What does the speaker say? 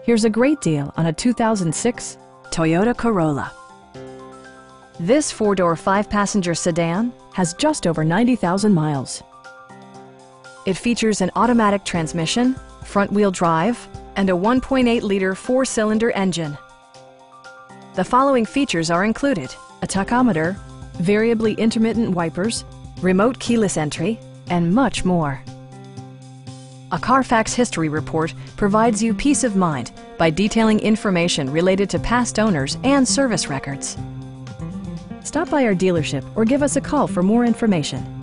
Here's a great deal on a 2006 Toyota Corolla. This four-door, five-passenger sedan has just over 90,000 miles. It features an automatic transmission, front-wheel drive, and a 1.8-liter four-cylinder engine. The following features are included: a tachometer, variably intermittent wipers, remote keyless entry, and much more. A Carfax history report provides you peace of mind by detailing information related to past owners and service records. Stop by our dealership or give us a call for more information.